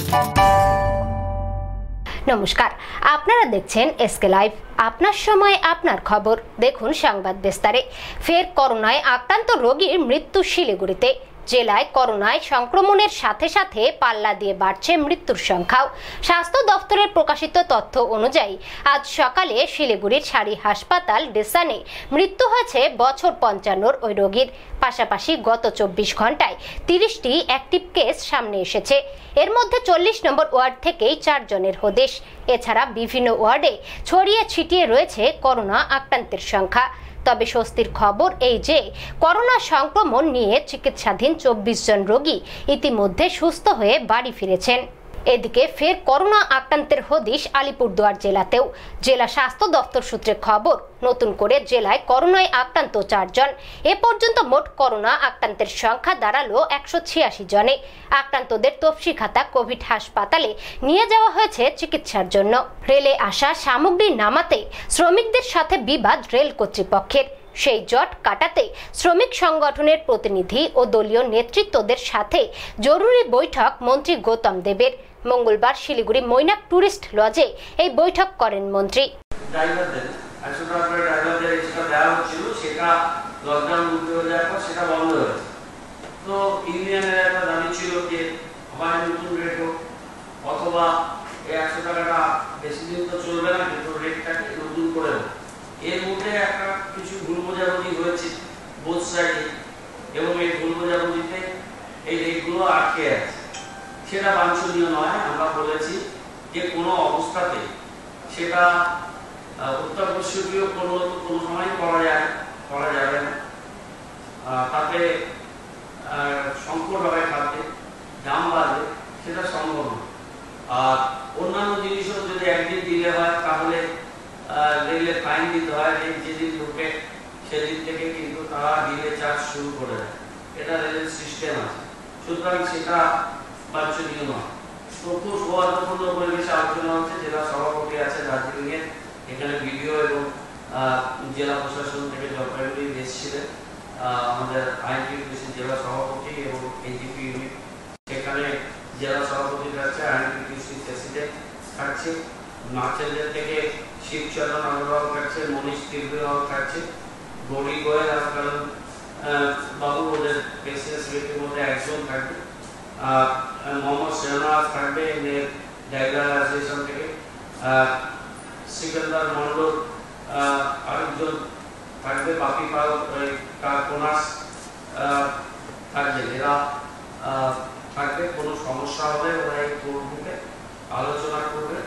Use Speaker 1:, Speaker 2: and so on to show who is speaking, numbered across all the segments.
Speaker 1: নমস্কার, আপনারা দেখছেন এসকে লাইভ। আপনার সময় আপনার খবর। দেখুন সংবাদ বিস্তারে। ফের করোনায় আক্রান্ত রোগীর মৃত্যু শিলিগুড়িতে। জেলায় করোনায় সংক্রমণের সাথে সাথে পাল্লা দিয়ে বাড়ছে মৃত্যুর সংখ্যাও। স্বাস্থ্য দপ্তরের প্রকাশিত তথ্য অনুযায়ী আজ সকালে শিলিগুড়ির সারি হাসপাতাল ডেসানে মৃত্যু হয়েছে বছর 55 ওই রোগীর। পাশাপাশি গত 24 ঘন্টায় 30টি অ্যাক্টিভ কেস সামনে এসেছে। এর মধ্যে 40 নম্বর ওয়ার্ড থেকেই 4 জনের হদিশ। এছাড়া বিভিন্ন ওয়ার্ডে ছড়িয়ে ছিটিয়ে রয়েছে করোনা আক্রান্তের সংখ্যা। তবে স্বস্তির খবর এই যে করোনা সংক্রমণ নিয়ে চিকিৎসাধীন 24 জন রোগী ইতিমধ্যে সুস্থ হয়ে বাড়ি ফিরেছেন। এদিকে ফের করোনা আক্রান্তের হদিশ আলিপুরদুয়ার জেলাতেও। জেলা স্বাস্থ্য দপ্তর সূত্রে খবর, নতুন করে জেলায় করোনায় আক্রান্ত 4 জন। এ পর্যন্ত মোট করোনা আক্রান্তের সংখ্যা দাঁড়ালো 186 জনে। আক্রান্তদের তফসিঘাতা কোভিড হাসপাতালে নিয়ে যাওয়া হয়েছে চিকিৎসার জন্য। রেলে আসা সামগ্রী নামাতে শ্রমিকদের সাথে বিবাদ রেল কর্তৃপক্ষের। সেই জট কাটাতে শ্রমিক সংগঠনের প্রতিনিধি ও দলীয় নেতৃত্বদের সাথে জরুরি বৈঠক মন্ত্রী গৌতম দেবের। মঙ্গলবার শিলিগুড়ি মৈনাক টুরিস্ট লজে এই বৈঠক করেন মন্ত্রী।
Speaker 2: এর মধ্যে একটা কিছু ভুল বোঝাবুঝি হয়েছে বোথ সাইডে, এবং এই ভুল বোঝাবুঝিতে এই রেটগুলো আটকে আছে। সেটা বাঞ্ছনীয় নয়। আমরা বলেছি যে কোনো অবস্থাতে সেটা অত্যাবশ্যকীয় করলে তো কোনো সময় করা যাবে না। তাতে সংকট হবে, খাদ্যে দাম বাড়বে, সেটা সম্ভব না। আর অন্যান্য জিনিসও যদি একদিন দিলে হয় তাহলে রেলে ফাইন দিতে হয়। যেদিন ঢুকে সেদিন থেকে কিন্তু তারা ডিলে চার্জ শুরু করে দেয়। এটা রেলের সিস্টেম আছে, সুতরাং সেটা বাঞ্ছনীয় নয়। খুব সৌহার্দ্যপূর্ণ পরিবেশে আলোচনা হচ্ছে। জেলা সভাপতি আছে দার্জিলিং এর, এখানে বিডিও এবং জেলা প্রশাসন থেকে জলপাইগুড়ি এসেছিলেন আমাদের আইনটিউসি জেলা সভাপতি এবং এজিপি ইউনিট। সেখানে জেলা সভাপতি থাকছে, আইনটিউসি প্রেসিডেন্ট থাকছে, নাচেলদের থেকে শিবচরণ আগরওয়াল থাকছে, মনীষ ত্রিবেদী থাকছে, গৌরী গোয়েল বাবু ওদের প্রেসিডেন্ট সেক্রেটারির মধ্যে একজন থাকবে, মোহাম্মদ শেহনাজ থাকবে ডাইলার অ্যাসোসিয়েশন থেকে, সিকান্দার মন্ডল আরেকজন থাকবে, বাপি পাল কোনাস থাকবে। এরা থাকবে। কোনো সমস্যা হবে ওরা এই কোর্টে আলোচনা করবে,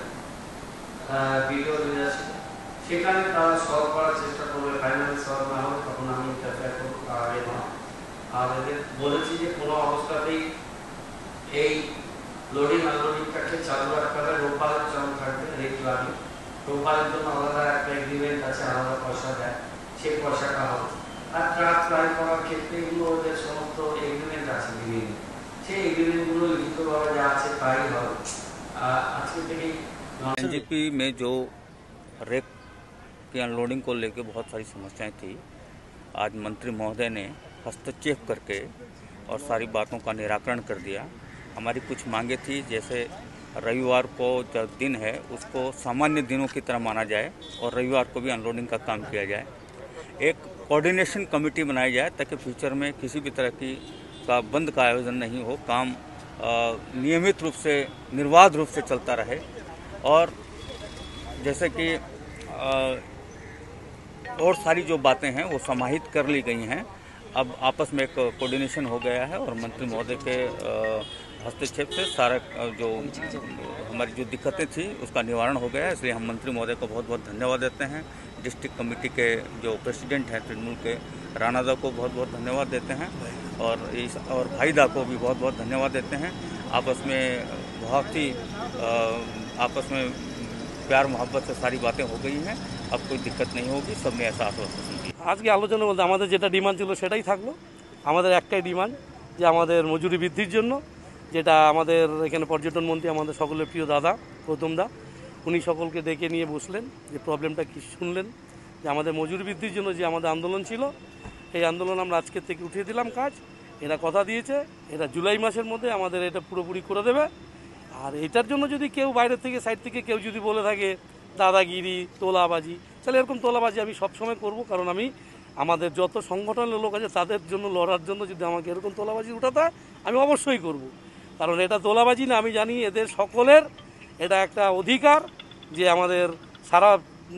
Speaker 2: ভিডিও লিডারশিপ, সেখানে তারা সলভ করার চেষ্টা করবে। ফাইনালি সলভ না হবে তখন আমি ইন্টারফেয়ার করবো, তার আগে নয়। আর এদের বলেছি যে কোনো অবস্থাতেই এই লোডিং আনলোডিংটাকে চালু রাখতে হবে। রোববারের চালু থাকবে, রেট লাগবে। রোববারের জন্য আলাদা একটা এগ্রিমেন্ট আছে, আলাদা পয়সা দেয়, সেই পয়সাটা হবে। আর ট্রাক ক্রাই করার ক্ষেত্রে এগুলো ওদের সমস্ত এগ্রিমেন্ট আছে বিভিন্ন, সেই এগ্রিমেন্টগুলো লিখিতভাবে যা আছে তাই হবে। আজকে থেকেই
Speaker 3: एनजीपी में जो रेक की अनलोडिंग को लेकर बहुत सारी समस्याएं थी, आज मंत्री महोदय ने हस्तक्षेप करके और सारी बातों का निराकरण कर दिया। हमारी कुछ मांगे थी, जैसे रविवार को जो दिन है उसको सामान्य दिनों की तरह माना जाए और रविवार को भी अनलोडिंग का काम किया जाए। एक कोऑर्डिनेशन कमेटी बनाई जाए ताकि फ्यूचर में किसी भी तरह की बंद का आयोजन नहीं हो, काम नियमित रूप से निर्बाध रूप से चलता रहे। और जैसे कि और सारी जो बातें हैं वो समाहित कर ली गई हैं। अब आपस में एक कोऑर्डिनेशन हो गया है और मंत्री महोदय के हस्तक्षेप से सारा जो हमारी जो दिक्कतें थी उसका निवारण हो गया है। इसलिए हम मंत्री महोदय को बहुत बहुत धन्यवाद देते हैं। डिस्ट्रिक्ट कमेटी के जो प्रेसिडेंट हैं तृणमूल के राणादा को बहुत बहुत धन्यवाद देते हैं, और भाईदा को भी बहुत बहुत धन्यवाद देते हैं। आपस में बहुत ही आपस में प्यार मोहब्बत से सारी बातें हो गई हैं। अब कोई दिक्कत नहीं होगी, सबने ऐसा आश्वासन दिया।
Speaker 4: आज की आलोचना बोलते আমাদের যেটা ডিমান্ড ছিল সেটাই থাকলো। আমাদের একটাই ডিমান্ড যে আমাদের মজুরি বৃদ্ধির জন্য, যেটা আমাদের এখানে পর্যটন মন্ত্রী আমাদের সকলের প্রিয় দাদা গৌতম দা, উনি সকলকে ডেকে নিয়ে বসলেন, যে প্রবলেমটা কি শুনলেন, যে আমাদের মজুরি বৃদ্ধির জন্য যে আমাদের আন্দোলন ছিল, এই আন্দোলন আমরা আজকের থেকে উঠিয়ে দিলাম কাজ। এরা কথা দিয়েছে এরা জুলাই মাসের মধ্যে আমাদের এটা পুরোপুরি করে দেবে, আর এটার জন্য যদি কেউ বাইরে থেকে সাইড থেকে কেউ যদি বলে থাকে দাদাগিরি তোলাবাজি, তাহলে এরকম তোলাবাজি আমি সবসময় করব। কারণ আমি আমাদের যত সংগঠনের লোক আছে তাদের জন্য লড়ার জন্য যদি আমাকে এরকম তোলাবাজি উঠাতে হয় আমি অবশ্যই করব। কারণ এটা তোলাবাজি না, আমি জানি এদের সকলের এটা একটা অধিকার যে আমাদের সারা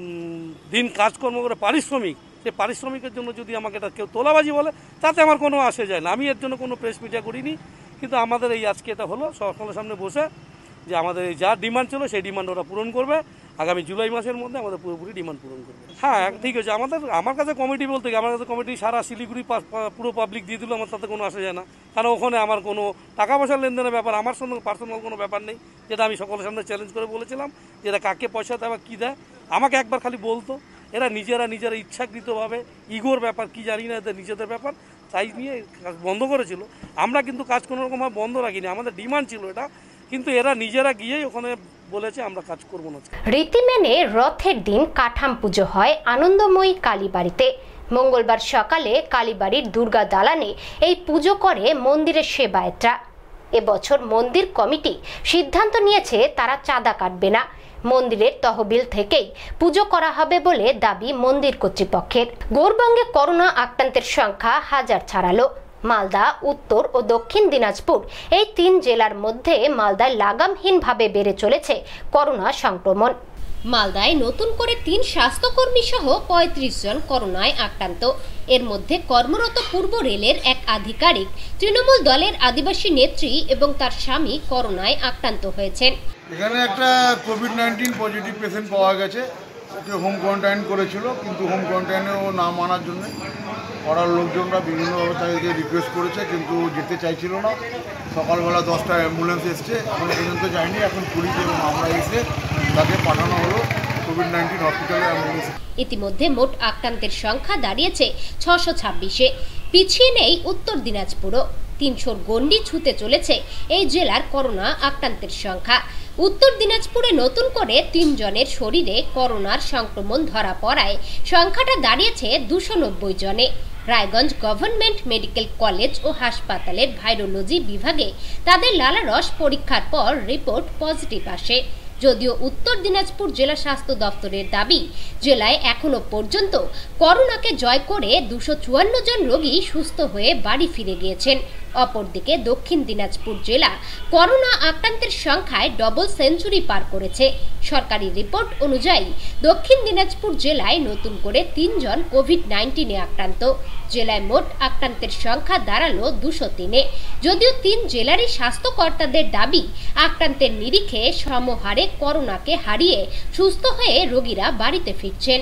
Speaker 4: দিন কাজকর্ম করে পারিশ্রমিক, সেই পারিশ্রমিকের জন্য যদি আমাকে এটা কেউ তোলাবাজি বলে তাতে আমার কোনো আসে যায় না। আমি এর জন্য কোনো প্রেস মিডিয়া করিনি, কিন্তু আমাদের এই আজকে এটা হলো সকলের সামনে বসে যে আমাদের যা ডিমান্ড ছিল সেই ডিমান্ড ওরা পূরণ করবে। আগামী জুলাই মাসের মধ্যে আমাদের পুরোপুরি ডিমান্ড পূরণ করবে। হ্যাঁ ঠিক আছে, আমার কাছে কমিটি বলতে কি, আমার কাছে কমিটি সারা শিলিগুড়ি পুরো পাবলিক দিয়ে দিল, আমার তাতে কোনো আসে যায় না। কারণ ওখানে আমার কোনো টাকা পয়সার লেনদেনের ব্যাপার, আমার সঙ্গে পার্সোনাল কোনো ব্যাপার নেই। যেটা আমি সকলের সামনে চ্যালেঞ্জ করে বলেছিলাম যে এরা কাকে পয়সা দেয় বা কী দেয়, আমাকে একবার খালি বলতো। এরা নিজেরা ইচ্ছাকৃতভাবে ইগোর ব্যাপার কি জানি না, এদের নিজেদের ব্যাপার, তাই নিয়ে কাজ বন্ধ করেছিল। আমরা কিন্তু কাজ কোনো রকমভাবে বন্ধ রাখিনি, আমাদের ডিমান্ড ছিল এটা, কিন্তু এরা নিজেরা গিয়েই ওখানে বলেছে আমরা কাজ করবো না।
Speaker 1: রীতি মেনে রথের দিন কাঠাম পুজো হয় আনন্দময়ী কালীবাড়িতে। মঙ্গলবার সকালে কালীবাড়ির দুর্গা দালানে এই পুজো করে মন্দিরের সেবায়েতরা। এবছর মন্দির কমিটি সিদ্ধান্ত নিয়েছে তারা চাঁদা কাটবে না, মন্দিরের তহবিল থেকেই পুজো করা হবে বলে দাবি মন্দির কর্তৃপক্ষের। গৌরবঙ্গে করোনা আক্রান্তের সংখ্যা হাজার ছাড়ালো। মালদা, উত্তর ও দক্ষিণ দিনাজপুর এই 3 জেলার মধ্যে মালদায় লাগামহীনভাবে বেড়ে চলেছে করোনা সংক্রমণ। মালদায় নতুন করে 3 স্বাস্থ্যকর্মী সহ 35 জন করোনায় আক্রান্ত। এর মধ্যে কর্মরত পূর্ব রেলের এক আধিকারিক, তৃণমূল দলের আদিবাসী নেত্রী এবং তার স্বামী করোনায় আক্রান্ত হয়েছেন।
Speaker 5: এখানে একটা কোভিড-19 পজিটিভ পেশেন্ট পাওয়া গেছে, ওকে হোম কোয়ারেন্টাইন করেছিল, কিন্তু হোম কোয়ারেন্টাইনে ও না মানার জন্য পাড়ার লোকজনরা বিভিন্নভাবে তাদেরকে রিকোয়েস্ট করেছে, কিন্তু যেতে চাইছিল না। সকালবেলা 10টা অ্যাম্বুলেন্স এসছে, এখনো পর্যন্ত যায়নি। এখন পুলিশ এবং আমরা এসে তাকে পাঠানো হলো কোভিড-19 হসপিটালে অ্যাম্বুলেন্স।
Speaker 1: ইতিমধ্যে মোট আক্রান্তের সংখ্যা দাঁড়িয়েছে 626-এ। পিছিয়ে নেই উত্তর দিনাজপুরও। 300 গণ্ডি ছুঁতে চলেছে এই জেলার করোনা আক্রান্তের সংখ্যা। উত্তর দিনাজপুরে নতুন করে 3 জনের শরীরে করোনার সংক্রমণ ধরা পড়ায় সংখ্যাটা দাঁড়িয়েছে 290 জনে। রায়গঞ্জ গভর্নমেন্ট মেডিকেল কলেজ ও হাসপাতালের ভাইরোলজি বিভাগে তাদের লালারস পরীক্ষার পর রিপোর্ট পজিটিভ আসে। যদিও উত্তর দিনাজপুর জেলা স্বাস্থ্য দপ্তরের দাবি, জেলায় এখনো পর্যন্ত করোনাকে জয় করে 254 জন রোগী সুস্থ হয়ে বাড়ি ফিরে গিয়েছেন। অপরদিকে দক্ষিণ দিনাজপুর জেলা করোনা আক্রান্তের সংখ্যায় ডবল সেঞ্চুরি পার করেছে। সরকারি রিপোর্ট অনুযায়ী দক্ষিণ দিনাজপুর জেলায় নতুন করে 3 জন কোভিড-19-এ আক্রান্ত। জেলায় মোট আক্রান্তের সংখ্যা দাঁড়ালো 203-এ। যদিও 3 জেলারই স্বাস্থ্যকর্তাদের দাবি, আক্রান্তের নিরিখে সমহারে করোনাকে হারিয়ে সুস্থ হয়ে রোগীরা বাড়িতে ফিরছেন।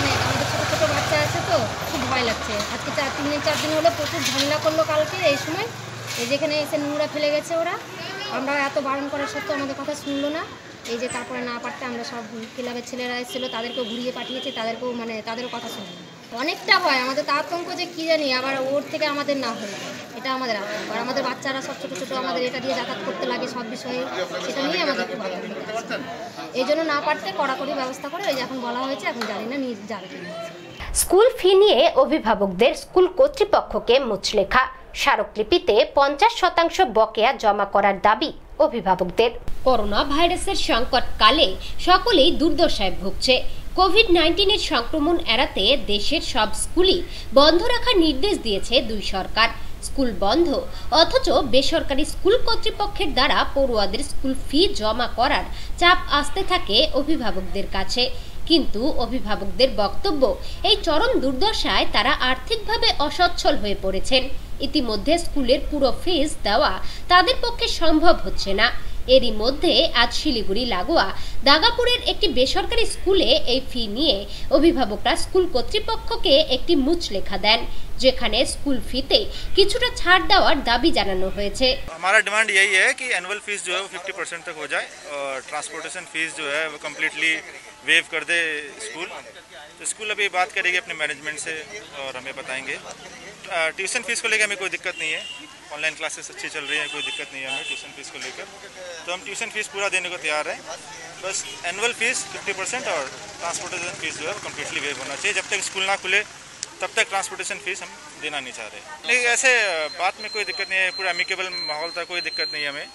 Speaker 6: ছোট বাচ্চা আছে তো খুব ভয় লাগছে। আজকে 3-4 দিন হলো প্রচুর ঝামেলা করলো। কালকে এই সময় এই যেখানে এসে নোংরা ফেলে গেছে ওরা, আমরা এত বারণ করার সত্ত্বেও আমাদের কথা শুনলো না। এই যে তারপরে না পারতে আমরা সব ক্লাবের ছেলেরা এসেছিলো, তাদেরকেও ঘুরিয়ে পাঠিয়েছি, তাদেরকেও তাদেরও কথা শুনলো। অনেকটা ভয় আমাদের, তা আতঙ্ক যে কী জানি, আবার ওর থেকে আমাদের না হয়ে যায়, এটা আমাদের আতঙ্ক। আর আমাদের বাচ্চারা সব ছোটো ছোটো, আমাদের এটা দিয়ে যাতায়াত করতে লাগে সব বিষয়ে, সেটা নিয়ে আমাদের খুব আতঙ্ক আছে। এই জন্য না পারতে কড়াকড়ি ব্যবস্থা করে ওই যে এখন বলা হয়েছে, এখন জানি না নিয়ে যাবে কিনা।
Speaker 1: স্কুল ফি নিয়ে অভিভাবকদের স্কুল কর্তৃপক্ষকে মুচলেখা। স্মারকলিপিতে 50% বকেয়া জমা করার দাবি অভিভাবকদের। করোনা ভাইরাসের সংকটকালে সকলেই দুর্দশায় ভুগছে। কোভিড-19-এর সংক্রমণ এড়াতে দেশের সব স্কুলই বন্ধ রাখার নির্দেশ দিয়েছে 2 সরকার। স্কুল বন্ধ, অথচ বেসরকারি স্কুল কর্তৃপক্ষের দ্বারা পড়ুয়াদের স্কুল ফি জমা করার চাপ আসতে থাকে অভিভাবকদের কাছে। কিন্তু অভিভাবকদের বক্তব্য, এই চরম দুর্দশায় তারা আর্থিকভাবে অসচ্ছল হয়ে পড়েছেন। ইতিমধ্যে স্কুলের পুরো ফিস দেওয়া তাদের পক্ষে সম্ভব হচ্ছে না। এরই মধ্যে আজ শিলিগুড়ি লাগোয়া দাগাপুরের একটি বেসরকারি স্কুলে এই ফি নিয়ে অভিভাবকরা স্কুল কর্তৃপক্ষকে একটি মুচলেখা দেন, যেখানে স্কুল ফিতে কিছুটা ছাড় দেওয়ার দাবি জানানো হয়েছে।
Speaker 7: हमारा डिमांड यही है कि एनुअल फीस जो है वो 50% तक हो जाए और ट्रांसपोर्टेशन फीस जो है वो कम्प्लीटली वेव कर दे स्कूल। तो स्कूल अभी बात करेगी अपने मैनेजमेंट से और हमें बताएंगे। ट्यूशन फीस को लेकर हमें कोई दिक्कत नहीं है, ऑनलाइन क्लासेस अच्छी चल रही हैं, कोई दिक्कत नहीं है हमें ट्यूशन फीस को लेकर। तो हम ट्यूशन फीस पूरा देने को तैयार हैं, बस एनुअल फीस 50% और ट्रांसपोर्टेशन फीस जो है वो कम्प्लीटली वेव होना चाहिए। जब तक स्कूल ना खुले तब तक ट्रांसपोर्टेशन फीस हम देना नहीं चाह रहे। नहीं, ऐसे बात में कोई दिक्कत नहीं है, पूरा एमिकेबल माहौल था, कोई दिक्कत नहीं है हमें।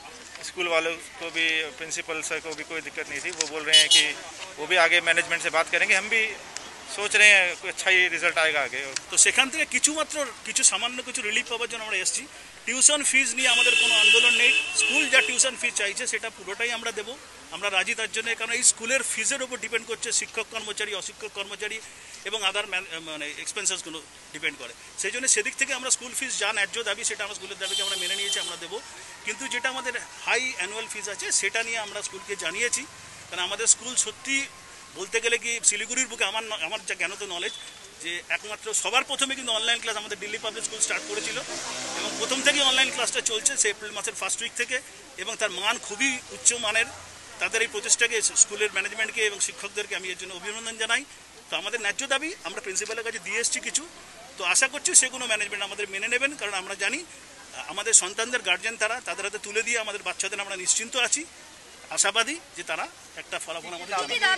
Speaker 7: स्कूल वालों को भी, प्रिंसिपल सर को भी कोई दिक्कत नहीं थी। वो बोल रहे हैं कि वो भी आगे मैनेजमेंट से बात करेंगे, हम भी सोच रहे हैं कोई अच्छा ही रिजल्ट आएगा आगे।
Speaker 8: তো সেখান থেকে কিছু সামান্য কিছু রিলিফ পাওয়ার জন্য আমরা এসেছি। টিউশন ফিজ নিয়ে আমাদের কোনো আন্দোলন নেই। স্কুল যা টিউশন ফিজ চাইছে সেটা পুরোটাই আমরা দেব, আমরা রাজি তার জন্য। কারণ এই স্কুলের ফিজের উপর ডিপেন্ড করছে শিক্ষক কর্মচারী, অশিক্ষক কর্মচারী এবং আদার মানে এক্সপেন্সেসগুলো ডিপেন্ড করে। সেই জন্য সেদিক থেকে আমরা স্কুল ফিজ যা ন্যায্য দাবি সেটা আমরা স্কুলের দাবিকে আমরা মেনে নিয়েছি, আমরা দেবো। কিন্তু যেটা আমাদের হাই অ্যানুয়াল ফিজ আছে সেটা নিয়ে আমরা স্কুলকে জানিয়েছি। কারণ আমাদের স্কুল সত্যি বলতে গেলে কি শিলিগুড়ির বুকে আমার যা জ্ঞানত নলেজ যে একমাত্র সবার প্রথমে কিন্তু অনলাইন ক্লাস আমাদের দিল্লি পাবলিক স্কুল স্টার্ট করেছিল এবং প্রথম থেকেই অনলাইন ক্লাসটা চলছে সে এপ্রিল মাসের ফার্স্ট উইক থেকে, এবং তার মান খুবই উচ্চ মানের। তাদের এই প্রচেষ্টাকে স্কুলের ম্যানেজমেন্টকে এবং শিক্ষকদেরকে আমি এর জন্য অভিনন্দন জানাই। তো আমাদের ন্যায্য দাবি আমরা প্রিন্সিপালের কাছে দিয়ে এসেছি কিছু, তো আশা করছি সেগুলো ম্যানেজমেন্ট আমাদের মেনে নেবেন। কারণ আমরা জানি আমাদের সন্তানদের গার্জেন তারা, তাদের হাতে তুলে দিয়ে আমাদের বাচ্চাদের আমরা নিশ্চিন্ত আছি, আশাবাদী যে তারা একটা ফলাফল আমাদের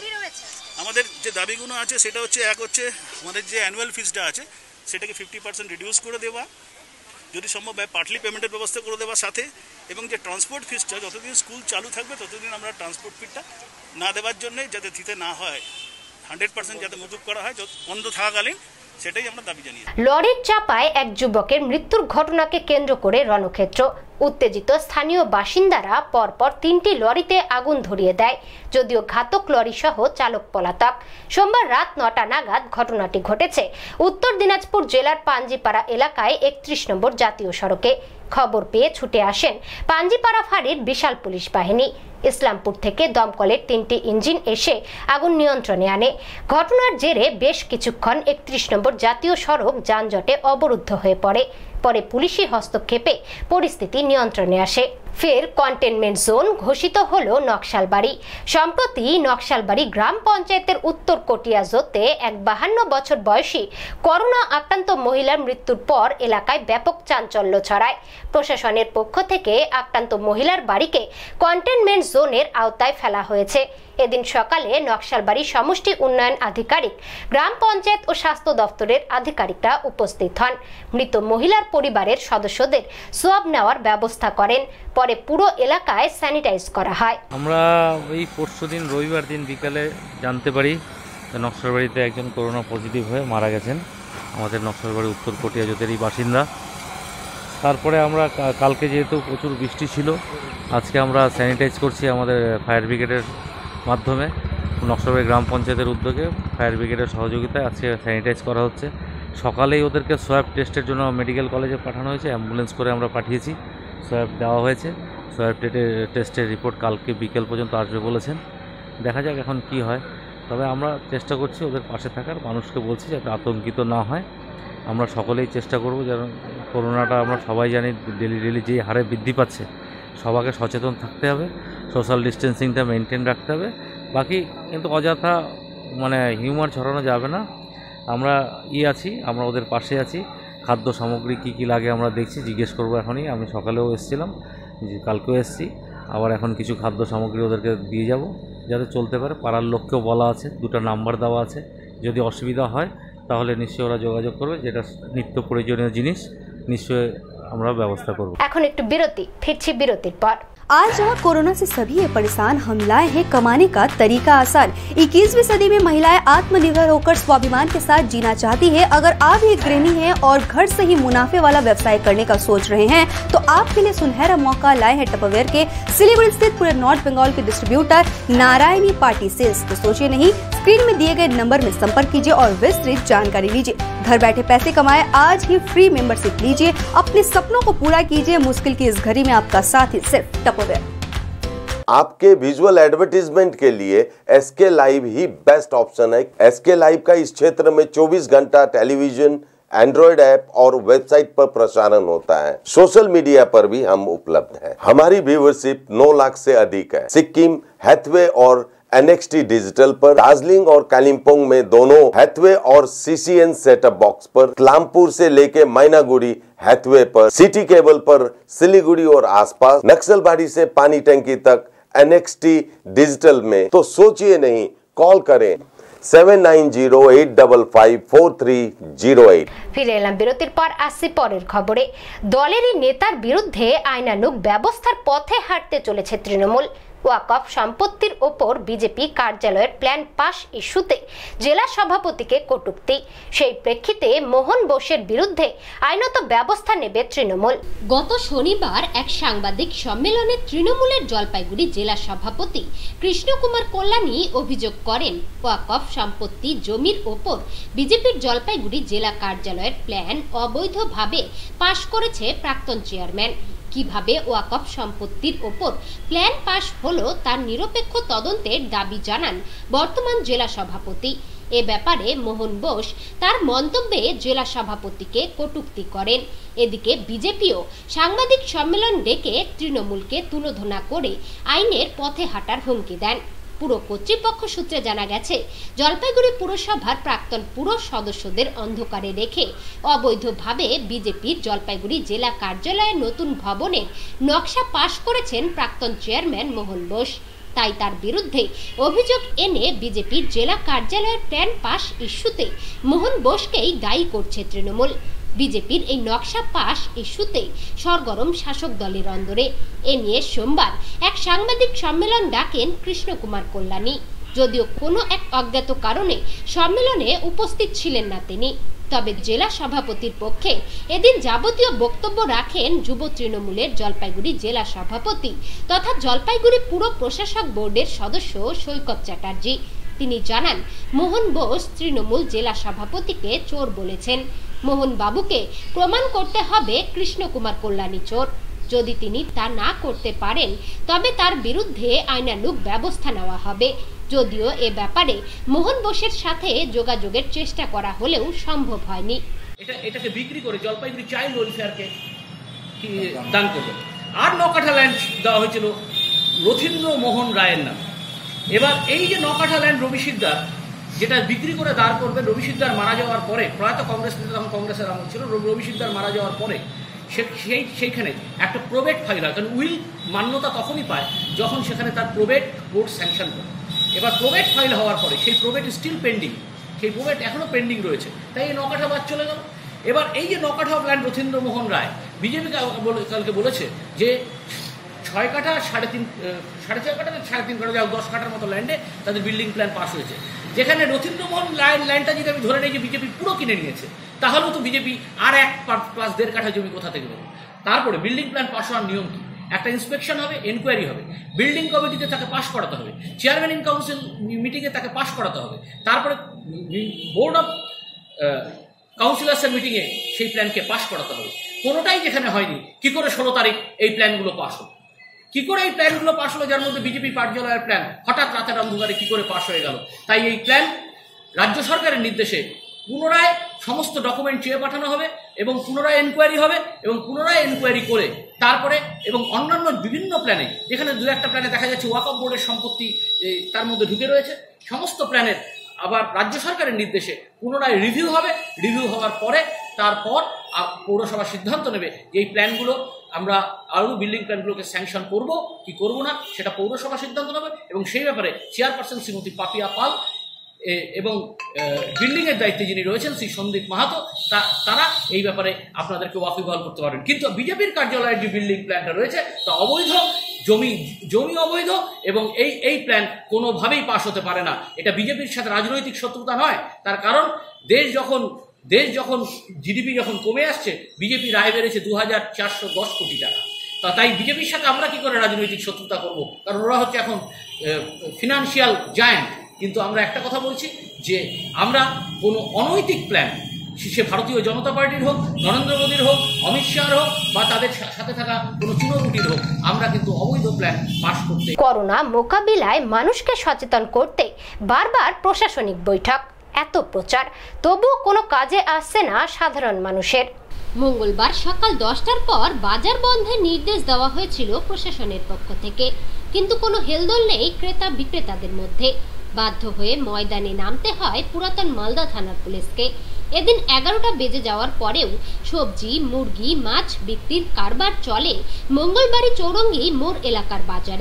Speaker 8: আমাদের যে দাবিগুলো আছে সেটা হচ্ছে, এক হচ্ছে আমাদের যে অ্যানুয়াল ফিজটা আছে সেটাকে 50% রিডিউস করে দেওয়া, যদি সম্ভব হয় পার্টলি পেমেন্টের ব্যবস্থা করে দেওয়ার সাথে, এবং যে ট্রান্সপোর্ট ফিজটা যতদিন স্কুল চালু থাকবে ততদিন আমরা ট্রান্সপোর্ট ফিজটা না দেওয়ার জন্য যাতে দিতে না হয়, 100% যাতে মকুব করা হয় বন্ধ থাকাকালীন, সেটাই আমরা দাবি জানিয়ে।
Speaker 1: লরির চাপায় এক যুবকের মৃত্যুর ঘটনাকে কেন্দ্র করে রণক্ষেত্র। উত্তেজিত স্থানীয় বাসিন্দারা পরপর 3টি লরিতে আগুন ধরিয়ে দেয়, যদিও ঘাতক লরি সহ চালক পলাতক। সোমবার রাত 9টা নাগাদ ঘটনাটি ঘটেছে উত্তর দিনাজপুর জেলার পাঞ্জিপাড়া এলাকায় 31 নম্বর জাতীয় সড়কে। খবর পেয়ে ছুটে আসেন পাঞ্জিপাড়া ফাঁড়ির বিশাল পুলিশ বাহিনী। ইসলামপুর থেকে দমকলের 3টি ইঞ্জিন এসে আগুন নিয়ন্ত্রণে আনে। ঘটনার জেরে বেশ কিছুক্ষণ 31 নম্বর জাতীয় সড়ক যানজটে অবরুদ্ধ হয়ে পড়ে। পরে পুলিশি হস্তক্ষেপে পরিস্থিতি নিয়ন্ত্রণে আসে। ফের কন্টেনমেন্ট জোন ঘোষিত হলো নকশালবাড়ি। সম্প্রতি নকশালবাড়ি গ্রাম পঞ্চায়েতের উত্তর কটিয়া জোতে এক 52 বছর বয়সী করোনা আক্রান্ত মহিলার মৃত্যুর পর এলাকায় ব্যাপক চাঞ্চল্য ছড়ায়। প্রশাসনের পক্ষ থেকে আক্রান্ত মহিলার বাড়িকে কন্টেনমেন্ট জোনের আওতায় ফেলা হয়েছে। এদিন সকালে নকশালবাড়ি সমষ্টি উন্নয়ন আধিকারিক, গ্রাম পঞ্চায়েত ও স্বাস্থ্য দপ্তরের আধিকারিকরা উপস্থিত হন। মৃত মহিলার পরিবারের সদস্যদের সোয়াব নেওয়ার ব্যবস্থা করেন। পরে পুরো এলাকায় স্যানিটাইজ করা হয়।
Speaker 9: আমরা এই পরশুদিন রবিবার দিন বিকালে জানতে পারি নকশালবাড়িতে একজন করোনা পজিটিভ হয়ে মারা গেছেন, আমাদের নকশালবাড়ি উত্তর কটিয়া জোতেরই বাসিন্দা। তারপরে আমরা কালকে যেহেতু প্রচুর বৃষ্টি ছিল, আজকে আমরা স্যানিটাইজ করছি আমাদের ফায়ার ব্রিগেডের মাধ্যমে। নকশালবাড়ি গ্রাম পঞ্চায়েতের উদ্যোগে ফায়ার ব্রিগেডের সহযোগিতায় আজকে স্যানিটাইজ করা হচ্ছে। সকালেই ওদেরকে সোয়াব টেস্টের জন্য মেডিকেল কলেজে পাঠানো হয়েছে, অ্যাম্বুলেন্স করে আমরা পাঠিয়েছি, সোয়াব দেওয়া হয়েছে। সোয়াব টেস্টের রিপোর্ট কালকে বিকেল পর্যন্ত আসবে বলেছেন, দেখা যাক এখন কি হয়। তবে আমরা চেষ্টা করছি ওদের পাশে থাকার, মানুষকে বলছি যাতে আতঙ্কিত না হয়। আমরা সকলেই চেষ্টা করব যেন করোনাটা আমরা সবাই জানি ডেলি যে হারে বৃদ্ধি পাচ্ছে, সবাইকে সচেতন থাকতে হবে, সোশ্যাল ডিস্টেন্সিংটা মেনটেন রাখতে হবে। বাকি কিন্তু অযথা মানে হিউমার ছড়ানো যাবে না। আমরা আছি, আমরা ওদের পাশে আছি। খাদ্য সামগ্রী কী কী লাগে আমরা দেখছি, জিজ্ঞেস করবো এখনই। আমি সকালেও এসেছিলাম, কালকেও এসেছি, আবার এখন কিছু খাদ্য সামগ্রী ওদেরকে দিয়ে যাব যাতে চলতে পারে। পাড়ার লোককেও বলা আছে, 2টা নাম্বার দেওয়া আছে, যদি অসুবিধা হয় তাহলে নিশ্চয়ই ওরা যোগাযোগ করবে, যেটা নিত্য প্রয়োজনীয় জিনিস নিশ্চয়ই আমরা ব্যবস্থা করব।
Speaker 1: এখন একটু বিরতি, ফিরছি বিরতির পর।
Speaker 10: आज जहाँ कोरोना से सभी ये परेशान, हम लाए हैं कमाने का तरीका आसान। 21वीं सदी में महिलाएं आत्मनिर्भर होकर स्वाभिमान के साथ जीना चाहती है। अगर आप एक गृहिणी हैं और घर से ही मुनाफे वाला व्यवसाय करने का सोच रहे हैं तो आपके लिए सुनहरा मौका लाए हैं टपरवेयर के सिलीगुड़ी स्थित पूरे नॉर्थ बंगाल के डिस्ट्रीब्यूटर नारायणी पार्टी सेल्स। तो सोचिए नहीं, स्क्रीन में दिए गए नंबर में संपर्क कीजिए और विस्तृत जानकारी लीजिए। घर बैठे पैसे कमाए, आज ही फ्री मेंबरशिप लीजिए, अपने सपनों को पूरा कीजिए। मुश्किल की इस घड़ी में आपका साथ ही सिर्फ टपरवेयर।
Speaker 11: आपके विजुअल एडवर्टीजमेंट के लिए एसके लाइव ही बेस्ट ऑप्शन है। एसके लाइव का इस क्षेत्र में 24 घंटा टेलीविजन, एंड्रॉइड ऐप और वेबसाइट पर प्रसारण होता है। सोशल मीडिया पर भी हम उपलब्ध हैं। हमारी व्यूवरशिप 9 लाख से अधिक है। सिक्किम, हैथवे और NXT डिजिटल पर, दार्जिलिंग और कालिम्पोंग में दोनों हैथवे और CCN सेटअप बॉक्स पर, क्लामपुर से लेके मैनागुड़ी हैथवे पर, सिटी केबल पर सिलीगुड़ी और आसपास, नक्सलबाड़ी से पानी टंकी तक NXT डिजिटल में। तो सोचिए नहीं, कॉल करें 7908554308।
Speaker 1: ফিরে এলাম বিরতির পর, আসছি পরের খবরে। দলেরই নেতার বিরুদ্ধে আইনানুগ ব্যবস্থার পথে হাঁটতে চলেছে তৃণমূল। ওয়াকফ সম্পত্তির ওপর বিজেপি কার্যালয়ের প্ল্যান পাস ইস্যুতে জেলা সভাপতিকে কটূক্তি। সেই প্রেক্ষিতে মোহন বোসের বিরুদ্ধে আইনত ব্যবস্থা নেবে তৃণমূল। গত শনিবার এক সাংবাদিক সম্মেলনে তৃণমূলের জলপাইগুড়ি জেলা সভাপতি কৃষ্ণকুমার কল্যাণী অভিযোগ করেন, ওয়াকফ সম্পত্তি জমির ওপর বিজেপির জলপাইগুড়ি জেলা কার্যালয়ের প্ল্যান অবৈধভাবে পাস করেছে প্রাক্তন চেয়ারম্যান। কিভাবে ওয়াকফ সম্পত্তির ওপর প্ল্যান পাস হলো তার নিরপেক্ষ তদন্তের দাবি জানান বর্তমান জেলা সভাপতি। এ ব্যাপারে মোহন বোস তার মন্তব্যে জেলা সভাপতিকে কটূক্তি করেন। এদিকে বিজেপিও সাংবাদিক সম্মেলন ডেকে তৃণমূলকে তুলোধনা করে আইনের পথে হাঁটার হুমকি দেন। পুরো কর্তৃপক্ষ সূত্রে জানা গেছে, জলপাইগুড়ি পুরসভার প্রাক্তন পুর সদস্যদের অন্ধকারে রেখে অবৈধভাবে বিজেপির জলপাইগুড়ি জেলা কার্যালয়ের নতুন ভবনের নকশা পাশ করেছেন প্রাক্তন চেয়ারম্যান মোহন বোস। তাই তার বিরুদ্ধে অভিযোগ এনে বিজেপির জেলা কার্যালয়ের প্ল্যান পাস ইস্যুতে মোহন বোসকেই দায়ী করছে তৃণমূল। বিজেপির এই নকশা পাস ইস্যুতে সরগরম শাসক দলের অন্দরে। এ নিয়ে সোমবার এক সাংবাদিক সম্মেলন ডাকেন কৃষ্ণকুমার কল্যাণী। যদিও কোনো এক অজ্ঞাত কারণে সম্মেলনে উপস্থিত ছিলেন না তিনি, তবে জেলা সভাপতির পক্ষে এদিন যাবতীয় বক্তব্য রাখেন যুব তৃণমূলের জলপাইগুড়ি জেলা সভাপতি তথা জলপাইগুড়ি পুর প্রশাসক বোর্ডের সদস্য সৈকত চ্যাটার্জি। তিনি জানান, মোহন বোস তৃণমূল জেলা সভাপতিকে চোর বলেছেন। মোহন বাবুকে প্রমাণ করতে হবে কৃষ্ণকুমার কল্যাণী চোর। যদি তিনি তা না করতে পারেন তবে তার বিরুদ্ধে আইনানুগ ব্যবস্থা নেওয়া হবে। যদিও এ ব্যাপারে মোহন বোসের সাথে যোগাযোগের চেষ্টা করা হলেও সম্ভব হয়নি।
Speaker 12: এটাকে বিক্রি করে জলপাইগুড়ি চাইল্ড ওয়েলফেয়ারকে দান করবে। আর 9 কাঠা ল্যান্ড দেওয়া হয়েছিল রথীন্দ্র মোহন রায়ের নামে। এবার এই যে 9 কাঠা ল্যান্ড রবি সিকদার যেটা বিক্রি করে দাঁড় করবে, রবি সিকদার মারা যাওয়ার পরে, প্রয়াত কংগ্রেস নেতা তখন কংগ্রেসের আমল ছিল, রবি সিকদার মারা যাওয়ার পরে সেইখানে একটা প্রোবেট ফাইল হয়। কারণ উইল মান্যতা তখনই পায় যখন সেখানে তার প্রোবেট কোর্ট স্যাংশন করে। এবার প্রোবেট ফাইল হওয়ার পরে সেই প্রোবেট স্টিল পেন্ডিং, সেই প্রোবেট এখনও পেন্ডিং রয়েছে, তাই এই 9 কাঠা বাদ চলে গেল। এবার এই যে 9 কাঠা ল্যান্ড রথীন্দ্র মোহন রায় বিজেপি কালকে বলেছে যে 6 কাঠা 3.5 কাঠা 3.5 কাঠা 10 কাঠার মতো ল্যান্ডে তাদের বিল্ডিং প্ল্যান পাস হয়েছে। যেখানে রথীন্দ্র মোহন ল্যান্ডটা যদি আমি ধরে নিই যে বিজেপি পুরো কিনে নিয়েছে, তাহলেও তো বিজেপি আর 1+1.5 কাঠা জমি কোথা থেকে দেবে? তারপরে বিল্ডিং প্ল্যান পাস হওয়ার নিয়ম কি? একটা ইন্সপেকশন হবে, এনকোয়ারি হবে, বিল্ডিং কমিটিতে তাকে পাস করাতে হবে, চেয়ারম্যান ইন কাউন্সিল মিটিংয়ে তাকে পাস করাতে হবে, তারপরে বোর্ড অফ কাউন্সিলার্সের মিটিংয়ে সেই প্ল্যানকে পাস করাতে হবে। কোনোটাই যেখানে হয়নি, কি করে 16 তারিখ এই প্ল্যানগুলো পাস হলো? কি করে এই প্ল্যানগুলো পাস হলো, যার মধ্যে বিজেপি কার্যালয়ের প্ল্যান হঠাৎ রাতের অন্ধকারে কি করে পাস হয়ে গেল? তাই এই প্ল্যান রাজ্য সরকারের নির্দেশে পুনরায় সমস্ত ডকুমেন্ট চেয়ে পাঠানো হবে এবং পুনরায় এনকোয়ারি হবে এবং পুনরায় এনকোয়ারি করে তারপরে এবং অন্যান্য বিভিন্ন প্ল্যানে, যেখানে 2-1টা প্ল্যানে দেখা যাচ্ছে ওয়াকফ বোর্ডের সম্পত্তি তার মধ্যে ঢুকে রয়েছে, সমস্ত প্ল্যানের আবার রাজ্য সরকারের নির্দেশে পুনরায় রিভিউ হবে। রিভিউ হওয়ার পরে তারপর পৌরসভা সিদ্ধান্ত নেবে যে এই প্ল্যানগুলো আমরা আরও বিল্ডিং প্ল্যানগুলোকে স্যাংশন করব কি করব না, সেটা পৌরসভা সিদ্ধান্ত নেবে। এবং সেই ব্যাপারে চেয়ারপারসন শ্রীমতী পাপিয়া পাল এবং বিল্ডিংয়ের দায়িত্বে যিনি রয়েছেন শ্রী সন্দীপ মাহাতো, তারা এই ব্যাপারে আপনাদেরকে ওয়াকিবহাল করতে পারবেন। কিন্তু বিজেপির কার্যালয়ের যে বিল্ডিং প্ল্যানটা রয়েছে তা অবৈধ, জমি অবৈধ এবং এই প্ল্যান কোনোভাবেই পাস হতে পারে না। এটা বিজেপির সাথে রাজনৈতিক শত্রুতা নয়, তার কারণ দেশ যখন জিডিপি যখন কমে আসছে, বিজেপি রায় বেড়েছে 2410 কোটি টাকা। তাই বিজেপির সাথে আমরা কি করে রাজনৈতিক শত্রুতা করব? কারণ ওরা হচ্ছে এখন ফিনান্সিয়াল জায়ান্ট। কিন্তু আমরা একটা কথা বলছি যে আমরা কোনো অনৈতিক প্ল্যান, সে ভারতীয় জনতা পার্টির হোক, নরেন্দ্র মোদীর হোক, অমিত শাহর হোক বা তাদের সাথে থাকা কোনো চুনোরুটির হোক, আমরা কিন্তু অবৈধ প্ল্যান পাস করতে।
Speaker 1: করোনা মোকাবিলায় মানুষকে সচেতন করতে বারবার প্রশাসনিক বৈঠক, এত প্রচার, তবুও কোনো কাজে আসছে না সাধারণ মানুষের। মঙ্গলবার সকাল 10টার পর বাজার বন্ধের নির্দেশ দেওয়া হয়েছিল প্রশাসনের পক্ষ থেকে, কিন্তু কোনো হেলদোল নেই ক্রেতা বিক্রেতাদের মধ্যে। বাধ্য হয়ে ময়দানে নামতে হয় পুরাতন মালদা থানার পুলিশকে। এদিন 11টা বেজে যাওয়ার পরেও সবজি, মুরগি, মাছ বিক্রির কারবার চলে মঙ্গলবারই চৌরঙ্গি মোড় এলাকার বাজারে।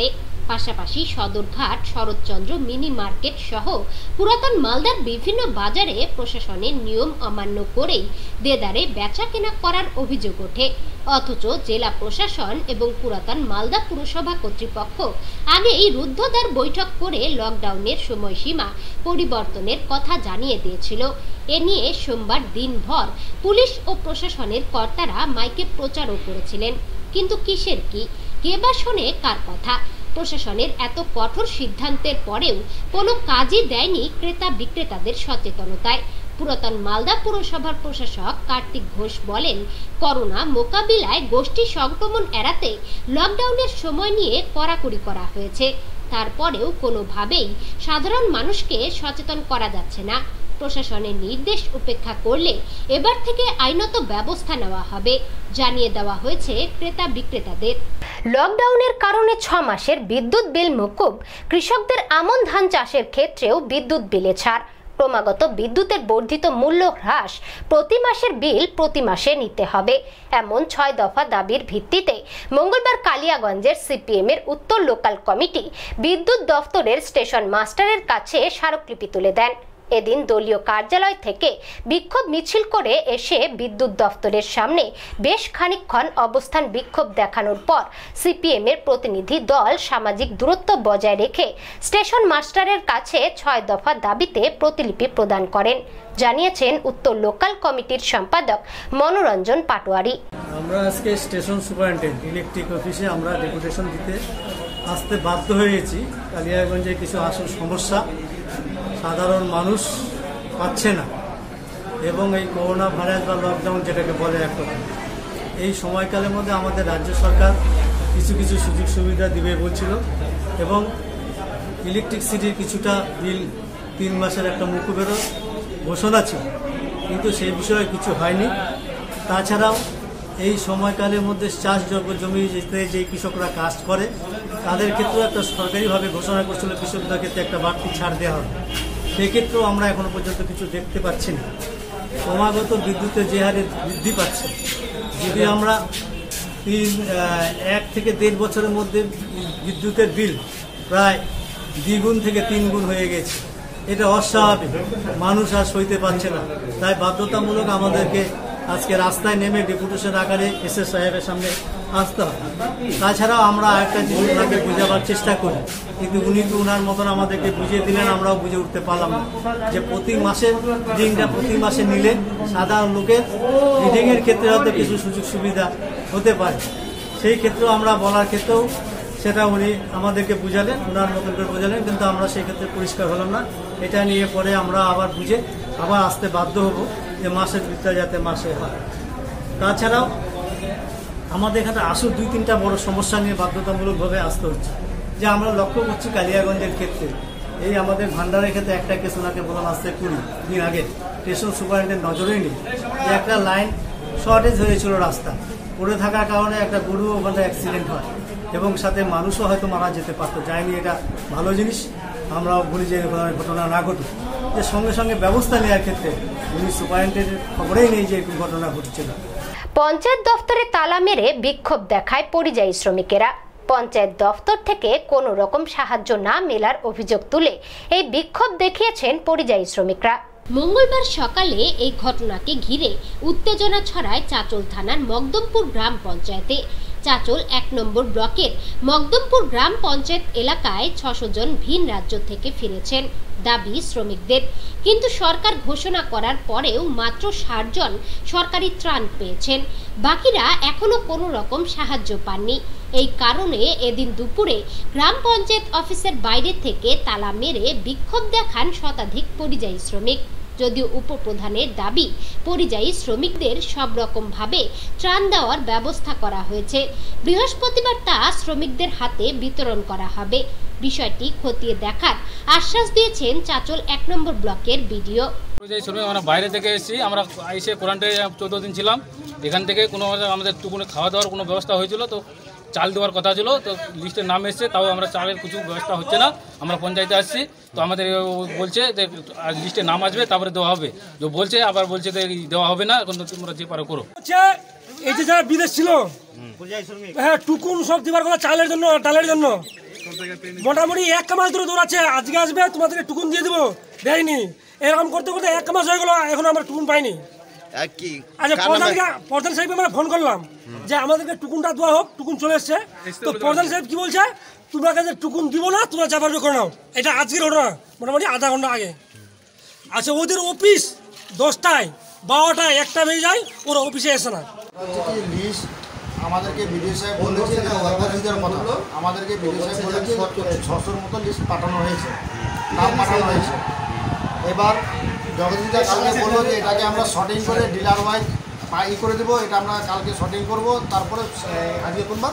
Speaker 1: পাশাপাশি সদরঘাট, শরৎচন্দ্র মিনি মার্কেট সহ পুরাতন মালদার বিভিন্ন বাজারে প্রশাসনের নিয়ম অমান্য করেই দেদারে বেচা কেনা করার অভিযোগ ওঠে। অথচ জেলা প্রশাসন এবং পুরাতন মালদা পুরসভা কর্তৃপক্ষ আগেই রুদ্ধদ্বার বৈঠক করে লকডাউনের সময়সীমা পরিবর্তনের কথা জানিয়ে দিয়েছিল। এ নিয়ে সোমবার দিনভর পুলিশ ও প্রশাসনের কর্তারা মাইকে প্রচারও করেছিলেন। কিন্তু কিসের কি, কে বা শোনে কার কথা? প্রশাসনের এত কঠোর সিদ্ধান্তের পরেও কোনো কাজই দেয়নি ক্রেতা বিক্রেতাদের সচেতনতায়। পুরাতন মালদা পুরসভার প্রশাসক কার্তিক ঘোষ বলেন, করোনা মোকাবিলায় গোষ্ঠী সংক্রমণ এড়াতে লকডাউনের সময় নিয়ে কড়াকড়ি করা হয়েছে। তারপরেও কোনোভাবেই সাধারণ মানুষকে সচেতন করা যাচ্ছে না। প্রশাসনের নির্দেশ উপেক্ষা করলে এবার থেকে আইনত ব্যবস্থা নেওয়া হবে জানিয়ে দেওয়া হয়েছে ক্রেতা বিক্রেতাদের। লকডাউনের কারণে 6 মাসের বিদ্যুৎ বিল মকুব। কৃষকদের আমন ধান চাষের ক্ষেত্রেও বিদ্যুৎ বিলে ছাড়। ক্রমাগত বিদ্যুতের বর্ধিত মূল্য হ্রাস, প্রতি মাসের বিল প্রতি মাসে নিতে হবে, এমন 6 দফা দাবির ভিত্তিতে মঙ্গলবার কালিয়াগঞ্জের সিপিএম এর উত্তর লোকাল কমিটি বিদ্যুৎ দফতরের স্টেশন মাস্টারের কাছে স্মারকলিপি তুলে দেন। এদিন দলীয় কার্যালয় থেকে বিক্ষোভ মিছিল করে এসে বিদ্যুৎ দফতরের সামনে বেশ খানিকক্ষণ অবস্থান বিক্ষোভ দেখানোর পর সিপিএম এর প্রতিনিধি দল সামাজিক দূরত্ব বজায় রেখে স্টেশন মাস্টারের কাছে 6 দফা দাবিতে প্রতিলিপি প্রদান করেন, জানিয়েছেন উত্তর লোকাল কমিটির সম্পাদক মনোরঞ্জন পাটোয়ারি।
Speaker 13: আমরা আজকে স্টেশন সুপারিনটেন্ডেন্ট ইলেকট্রিক অফিসে আমরা ডেপুটেশন দিতে আসতে বাধ্য হয়েছি। কালিয়াগঞ্জে কিছু আসল সমস্যা সাধারণ মানুষ পাচ্ছে না, এবং এই করোনা ভাইরাস বা লকডাউন যেটাকে বলে এক কথা, এই সময়কালের মধ্যে আমাদের রাজ্য সরকার কিছু কিছু সুযোগ সুবিধা দিবে বলছিল, এবং ইলেকট্রিসিটির কিছুটা বিল 3 মাসের একটা মকুবেরও ঘোষণা ছিল, কিন্তু সেই বিষয়ে কিছু হয়নি। তাছাড়াও এই সময়কালের মধ্যে চাষযোগ্য জমিতে যে কৃষকরা কাজ করে তাদের ক্ষেত্রেও একটা সরকারিভাবে ঘোষণা করছিল কৃষকদের ক্ষেত্রে একটা বাড়তি ছাড় দেওয়া হবে, সেক্ষেত্রেও আমরা এখনো পর্যন্ত কিছু দেখতে পাচ্ছি না। ক্রমাগত বিদ্যুতের যে হারে বৃদ্ধি পাচ্ছে, যদি আমরা 1 থেকে 1.5 বছরের মধ্যে বিদ্যুতের বিল প্রায় 2 গুণ থেকে 3 গুণ হয়ে গেছে, এটা অস্বাভাবিক, মানুষ আর সইতে পারছে না। তাই বাধ্যতামূলক আমাদেরকে আজকে রাস্তায় নেমে ডেপুটেশন আকারে এসএস সাহেবের সামনে আসতে হবে। তাছাড়াও আমরা একটা জিনিস ওনাকে বোঝাবার চেষ্টা করি, কিন্তু উনি তো ওনার মতন আমাদেরকে বুঝিয়ে দিলেন, আমরাও বুঝে উঠতে পারলাম না যে প্রতি মাসে রিডিংটা প্রতি মাসে নিলে সাধারণ লোকের রিডিংয়ের ক্ষেত্রে হয়তো কিছু সুযোগ সুবিধা হতে পারে। সেই ক্ষেত্রেও আমরা বলার ক্ষেত্রেও সেটা উনি আমাদেরকে বুঝালেন, ওনার মতন করে বোঝালেন, কিন্তু আমরা সেই ক্ষেত্রে পরিষ্কার হলাম না। এটা নিয়ে পরে আমরা আবার বুঝে আবার আসতে বাধ্য হব যে মাসের বিলটা যাতে মাসে হয়। তাছাড়াও আমাদের এখানে আসল 2-3টা বড় সমস্যা নিয়ে বাধ্যতামূলকভাবে আসতে হচ্ছে। যে আমরা লক্ষ্য করছি কালিয়াগঞ্জের ক্ষেত্রে, এই আমাদের ভান্ডারের ক্ষেত্রে একটা কেস ওনাকে বললাম আসতে 20 দিন আগে, স্টেশন সুপারিনটেন্ডেন্ট নজরেই নেই যে একটা লাইন শর্টেজ হয়েছিল, রাস্তা পড়ে থাকার কারণে একটা গরু ওখানে অ্যাক্সিডেন্ট হয় এবং সাথে মানুষও হয়তো মারা যেতে পারতো। যায়নি, এটা ভালো জিনিস, আমরাও বলি যে ঘটনা না ঘটুক, যে সঙ্গে সঙ্গে ব্যবস্থা নেওয়ার ক্ষেত্রে উনি সুপারিনটেন্ডেন্টের খবরেই নেই যে এরকম ঘটনা ঘটছিল।
Speaker 1: পঞ্চায়েত দফতরে তালা মেরে বিক্ষোভ দেখায় পরিযায়ী শ্রমিকেরা। পঞ্চায়েত দফতর থেকে কোনো রকম সাহায্য না মেলার অভিযোগ তুলে এই বিক্ষোভ দেখিয়েছেন পরিযায়ী শ্রমিকরা। মঙ্গলবার সকালে এই ঘটনাকে ঘিরে উত্তেজনা ছড়ায় চাচল থানার মকদমপুর গ্রাম পঞ্চায়েতে। চাচল 1 নম্বর ব্লকের মকদমপুর গ্রাম পঞ্চায়েত এলাকায় 600 জন ভিন রাজ্য থেকে ফিরেছেন, দাবি শ্রমিকদের। কিন্তু সরকার ঘোষণা করার পরেও মাত্র 60 জন সরকারি ত্রাণ পেয়েছেন, বাকিরা এখনো কোনো রকম সাহায্য পাননি। এই কারণে এদিন দুপুরে গ্রাম পঞ্চায়েত অফিসের বাইরে থেকে তালা মেরে বিক্ষোভ দেখান শতাধিক পরিযায়ী শ্রমিক। যদিও উপপ্রধানের দাবি পরিযায়ী শ্রমিকদের সব রকম ভাবে ত্রাণ দেওয়ার ব্যবস্থা করা হয়েছে, বৃহস্পতিবার তা শ্রমিকদের হাতে বিতরণ করা হবে। বিষয়টি খতিয়ে দেখার আশ্বাস দিয়েছেন চাচল 1 নম্বর ব্লকের বিডিও।
Speaker 14: পরিযায়ী শ্রমিক আমরা বাইরে থেকে এসেছি, আমরা এসে কোয়ারেন্টাইনে 14 দিন ছিলাম। এখান থেকে কোনো আমাদের কোনো খাওয়া দাওয়ার কোনো ব্যবস্থা হয়েছিল, তো চাল দেওয়ার কথা ছিল, তো লিস্টে নাম এসছে, তাও আমরা চালের কিছু ব্যবস্থা হচ্ছে না। আমরা পঞ্চায়েতে আসছি, তো আমাদের বলছে যে লিস্টে নাম আসবে তারপরে দেওয়া হবে, যে বলছে আবার বলছে যে দেওয়া হবে না, এখন তোমরা যে পারো করো।
Speaker 15: এই যে যারা বিদেশ ছিল, হ্যাঁ টুকুন সব দেওয়ার কথা চালের জন্য, ডালের জন্য, মোটামুটি 1 মাস ধরে দৌড়াচ্ছে, আজকে আসবে তোমাদেরকে টুকুন দিয়ে দেবো, দেয়নি। এরকম করতে করতে 1 মাস হয়ে গেল, এখন আমরা টুকুন পাইনি। আচ্ছা, প্রধান সাহেব আমরা ফোন করলাম যে আমাদেরকে টুকুনটা দেওয়া হোক, টুকুন চলে এসছে। তো প্রধান সাহেব কি বলছে, তোমরা কাছে টুকুন দিব না, তোমরা যা পারবে করে নাও। এটা আজকের ঘটনা, মোটামুটি আধা ঘন্টা আগে। আচ্ছা, ওদের অফিস 10টায় 12টায় 1টা বেজে যায়, ওরা অফিসে এসে না।
Speaker 16: আমাদেরকে বিডিও সাহেব বলেছে আমাদেরকে বিডিও সাহেব বলেছে 600-র মতো লিস্ট পাঠানো হয়েছে, নাম পাঠানো হয়েছে। এবার জগদীশদা কালকে বললো যে এটাকে আমরা শর্টিং করে ডিলার ওয়াইজ করে দেবো, এটা আমরা কালকে শর্টিং করব। তারপরে আজকে কোনবার,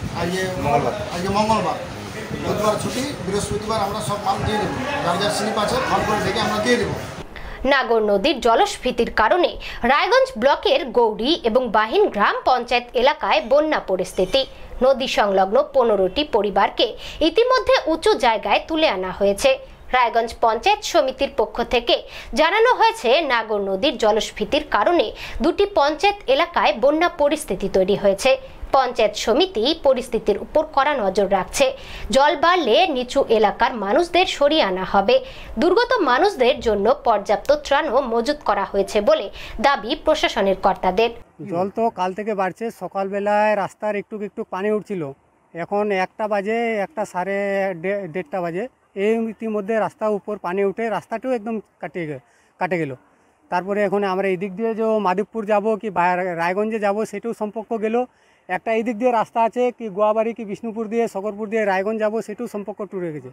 Speaker 16: আজকে মঙ্গলবার, বুধবার ছুটি, বৃহস্পতিবার আমরা সব মাল দিয়ে দেবো। যার যার স্লিপ আছে ফোন করে ডেকে আমরা দিয়ে দেবো।
Speaker 1: নাগর নদীর জলস্ফীতির কারণে রায়গঞ্জ ব্লকের গৌরী এবং বাহিন গ্রাম পঞ্চায়েত এলাকায় বন্যা পরিস্থিতি। নদী সংলগ্ন 15টি পরিবারকে ইতিমধ্যে উঁচু জায়গায় তুলে আনা হয়েছে। রায়গঞ্জ পঞ্চায়েত সমিতির পক্ষ থেকে জানানো হয়েছে, নাগর নদীর জলস্ফীতির কারণে 2টি পঞ্চায়েত এলাকায় বন্যা পরিস্থিতি তৈরি হয়েছে। পঞ্চায়েত সমিতি পরিস্থিতির উপর কড়া নজর রাখছে। জল বাড়লে নিচু এলাকার মানুষদের সরিয়ে আনা হবে। দুর্গত মানুষদের জন্য পর্যাপ্ত ত্রাণও মজুত করা হয়েছে বলে দাবি প্রশাসনের কর্তাদের।
Speaker 17: জল তো কাল থেকে বাড়ছে, সকালবেলায় রাস্তার একটু একটু পানি উঠছিল, এখন 1টা বাজে, 1টা সাড়ে 1:30 বাজে, এই ইতিমধ্যে রাস্তার উপর পানি উঠে রাস্তাটাও একদম কাটে গেল। তারপরে এখন আমরা এই দিক দিয়ে যে মাধবপুর যাব কি রায়গঞ্জে যাব সেটাও সম্পর্ক গেল। একটা এই দিক দিয়ে রাস্তা আছে কি গোয়াবাড়ি কি বিষ্ণুপুর দিয়ে সকরপুর দিয়ে রায়গঞ্জ যাব, সেটাও সম্পর্ক টুরে গেছে,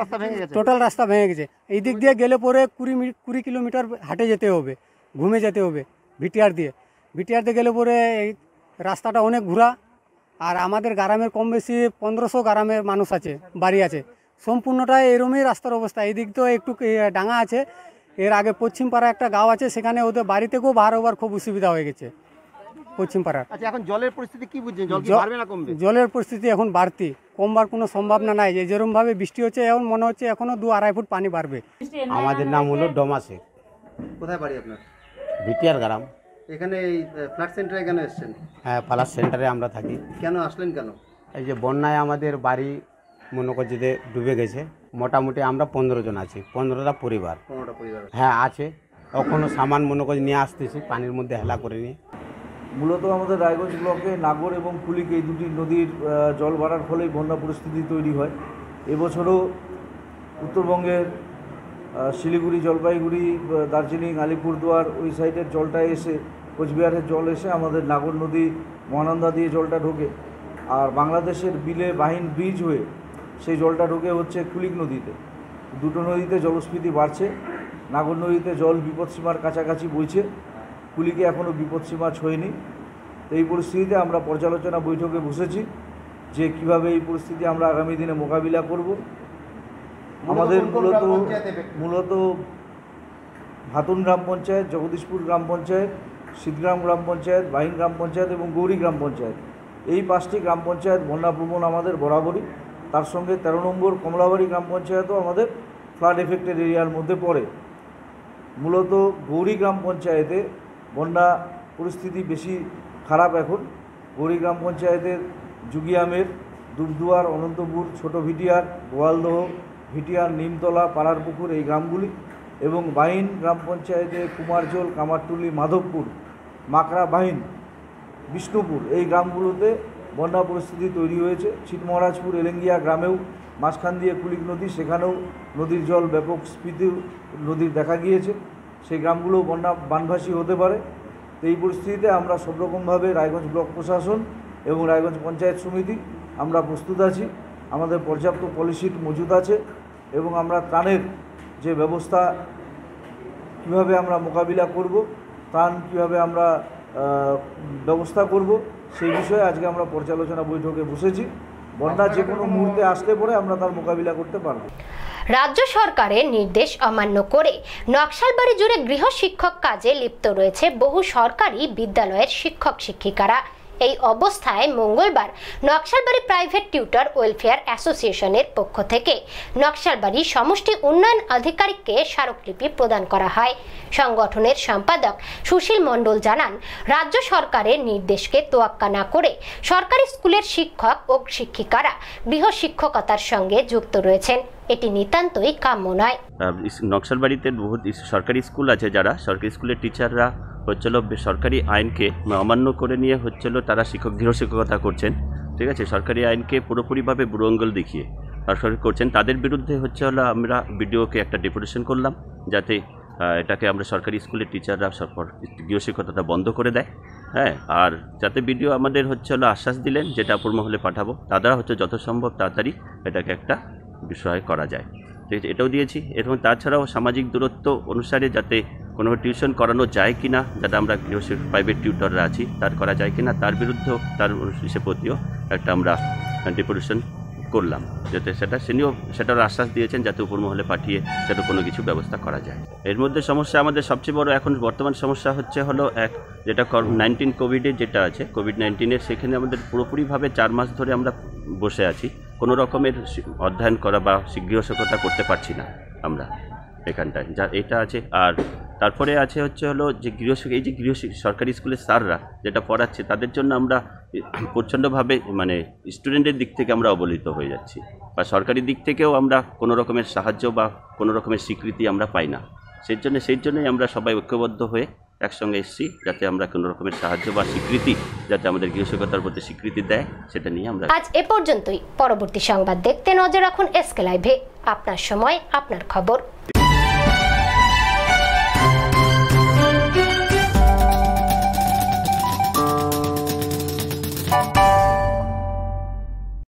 Speaker 17: টোটাল রাস্তা ভেঙে গেছে। এই দিক দিয়ে গেলে পরে 20 কিলোমিটার হাঁটে যেতে হবে, ঘুমে যেতে হবে ভিটিআর দিয়ে গেলে পরে এই রাস্তাটা অনেক ঘোরা। আর আমাদের গ্রামের কম বেশি 1500 গ্রামের মানুষ আছে, বাড়ি আছে, সম্পূর্ণটাই এরমই রাস্তার অবস্থা। এই দিক তো একটু ডাঙা আছে, এর আগে পশ্চিম পাড়া একটা গাঁও আছে, সেখানে ওদের বাড়ি থেকেও বার হবার খুব অসুবিধা হয়ে গেছে পশ্চিম পাড়ার।
Speaker 18: আচ্ছা, এখন জলের পরিস্থিতি কি বুঝছেন, জল কি বাড়বে না কমবে?
Speaker 17: জলের পরিস্থিতি এখন বাড়তি, কমবার কোনো সম্ভাবনা নাই। যে যেরকমভাবে বৃষ্টি হচ্ছে এখন মনে হচ্ছে এখনও 2-2.5 ফুট পানি বাড়বে।
Speaker 19: আমাদের নাম হলো ডোমা শেখ।
Speaker 18: কোথায় বাড়ি আপনার?
Speaker 19: ভিটিআর গ্রাম।
Speaker 18: এখানে এই ফ্ল্যাট সেন্টারে কেন এসেছেন?
Speaker 19: হ্যাঁ, ফ্ল্যাট সেন্টারে আমরা থাকি।
Speaker 18: কেন আসলেন কেন?
Speaker 19: এই যে বন্যায় আমাদের বাড়ি মনে করছে যে ডুবে গেছে, মোটামুটি আমরা 15 জন আছি, 15টা পরিবার।
Speaker 18: 15টা পরিবার
Speaker 19: হ্যাঁ আছে, এখনও সামান মনে করে নিয়ে আসতেছি, পানির মধ্যে হেলা করে নিয়ে।
Speaker 20: মূলত আমাদের রায়গঞ্জ ব্লকে নাগর এবং কুলিক এই দুটি নদীর জল বাড়ার ফলেই বন্যা পরিস্থিতি তৈরি হয়। এবছরও উত্তরবঙ্গের শিলিগুড়ি, জলপাইগুড়ি, দার্জিলিং, আলিপুরদুয়ার ওই সাইডের জলটা এসে, কোচবিহারের জল এসে আমাদের নাগর নদী মহানন্দা দিয়ে জলটা ঢোকে। আর বাংলাদেশের বিলে বাহিন ব্রিজ হয়ে সেই জলটা ঢোকে হচ্ছে কুলিক নদীতে। দুটো নদীতে জলস্ফীতি বাড়ছে। নাগর নদীতে জল বিপদসীমার কাছাকাছি বইছে, কুলিকে এখনও বিপদসীমা ছোঁয়নি। তো এই পরিস্থিতিতে আমরা পর্যালোচনা বৈঠকে বসেছি যে কিভাবে এই পরিস্থিতি আমরা আগামী দিনে মোকাবিলা করব। আমাদের মূলত ভাতুন গ্রাম পঞ্চায়েত, জগদীশপুর গ্রাম পঞ্চায়েত, শীতগ্রাম গ্রাম পঞ্চায়েত, বাহিন গ্রাম পঞ্চায়েত এবং গৌরী গ্রাম পঞ্চায়েত, এই 5টি গ্রাম পঞ্চায়েত বন্যাপ্রবণ আমাদের বরাবরই। তার সঙ্গে 13 নম্বর কমলাবাড়ি গ্রাম পঞ্চায়েতও আমাদের ফ্লাড এফেক্টেড এরিয়ার মধ্যে পড়ে। মূলত গৌরী গ্রাম পঞ্চায়েতে বন্যা পরিস্থিতি বেশি খারাপ এখন। গৌরী গ্রাম পঞ্চায়েতের যুগিয়ামের, দুবদুয়ার, অনন্তপুর, ছোট ভিটিআর, গোয়ালদহ, ভিটিআর, নিমতলা, পাড়ারপুকুর এই গ্রামগুলি, এবং বাহিন গ্রাম পঞ্চায়েতে কুমারজোল, কামারটুলি, মাধবপুর, মাকড়া বাহিন, বিষ্ণুপুর এই গ্রামগুলোতে বন্যা পরিস্থিতি তৈরি হয়েছে। ছিটমহারাজপুর, এলেঙ্গিয়া গ্রামেও মাঝখান দিয়ে কুলিক নদী, সেখানেও নদীর জল ব্যাপক স্ফীতি নদীর দেখা গিয়েছে, সেই গ্রামগুলো বানভাসী হতে পারে। তো এই পরিস্থিতিতে আমরা সব রকমভাবে রায়গঞ্জ ব্লক প্রশাসন এবং রায়গঞ্জ পঞ্চায়েত সমিতি আমরা প্রস্তুত আছি। আমাদের পর্যাপ্ত পলিশিট মজুদ আছে এবং আমরা ত্রাণের যে ব্যবস্থা কীভাবে আমরা মোকাবিলা করব, ত্রাণ কীভাবে আমরা ব্যবস্থা করব, সেই বিষয়ে আজকে আমরা পর্যালোচনা বৈঠকে বসেছি। বন্যা যে কোনো মুহূর্তে আসলে পরে আমরা তার মোকাবিলা করতে পারব।
Speaker 1: রাজ্য সরকারের নির্দেশ অমান্য করে নকশালবাড়ি জুড়ে গৃহশিক্ষক কাজে লিপ্ত রয়েছে বহু সরকারি বিদ্যালয়ের শিক্ষক শিক্ষিকারা। এই অবস্থায় মঙ্গলবার নকশালবাড়ি প্রাইভেট টিউটর ওয়েলফেয়ার অ্যাসোসিয়েশনের পক্ষ থেকে নকশালবাড়ি সমষ্টি উন্নয়ন আধিকারিককে স্মারকলিপি প্রদান করা হয়। সংগঠনের সম্পাদক সুশীল মণ্ডল জানান, রাজ্য সরকারের নির্দেশকে তোয়াক্কা না করে সরকারি স্কুলের শিক্ষক ও শিক্ষিকারা গৃহশিক্ষকতার সঙ্গে যুক্ত রয়েছেন, এটি নিতান্তই কাম্য নয়।
Speaker 21: নকশালবাড়িতে বহুত সরকারি স্কুল আছে, যারা সরকারি স্কুলের টিচাররা হচ্ছিল সরকারি আইনকে অমান্য করে নিয়ে হচ্ছিল তারা গৃহশিক্ষকতা করছেন। ঠিক আছে, সরকারি আইনকে পুরোপুরিভাবে বুড়ো আঙুল দেখিয়ে করছেন, তাদের বিরুদ্ধে আমরা বিডিওকে একটা ডেপুটেশন করলাম যাতে এটাকে আমরা সরকারি স্কুলের টিচাররা গৃহশিক্ষকতা বন্ধ করে দেয়। হ্যাঁ, আর যাতে বিডিও আমাদের আশ্বাস দিলেন যেটা উপর মহলে পাঠাবো, তারা যত সম্ভব তাড়াতাড়ি এটাকে একটা বিষয় করা যায়। ঠিক আছে, এটাও দিয়েছি। এবং তাছাড়াও সামাজিক দূরত্ব অনুসারে যাতে কোনো টিউশন করানো যায় কি না, যাতে আমরা প্রাইভেট টিউটররা আছি তার করা যায় কি না, তার বিরুদ্ধেও তার প্রতিও একটা আমরা ডেপুটেশন করলাম, যাতে সেটার আশ্বাস দিয়েছেন যাতে উপর মহলে পাঠিয়ে সেটা কোনো কিছু ব্যবস্থা করা যায়। এর মধ্যে সমস্যা আমাদের সবচেয়ে বড় এখন বর্তমান সমস্যা হলো যেটা কোভিডের যেটা আছে, কোভিড-19 সেখানে আমাদের পুরোপুরিভাবে 4 মাস ধরে আমরা বসে আছি, কোনো রকমের অধ্যয়ন করা বা গৃহশিক্ষকতা করতে পারছি না আমরা এখানটায়, যা এটা আছে। আর তারপরে আছে যে সরকারি স্কুলের স্যাররা যেটা পড়াচ্ছে তাদের জন্য আমরা প্রচণ্ডভাবে স্টুডেন্টের দিক থেকে আমরা অবহেলিত হয়ে যাচ্ছি, বা সরকারি দিক থেকেও আমরা কোনো রকমের সাহায্য বা কোনো রকমের স্বীকৃতি আমরা পাই না। সেই জন্যই আমরা সবাই ঐক্যবদ্ধ হয়ে একসঙ্গে এসেছি, যাতে আমরা কোনো রকমের সাহায্য বা স্বীকৃতি যাতে আমাদের গৃহশিক্ষকতার প্রতি স্বীকৃতি দেয় সেটা নিয়ে আমরা।
Speaker 1: আজ এ পর্যন্তই। পরবর্তী সংবাদ দেখতে নজর রাখুন এসকে লাইভে। আপনার সময়, আপনার খবর।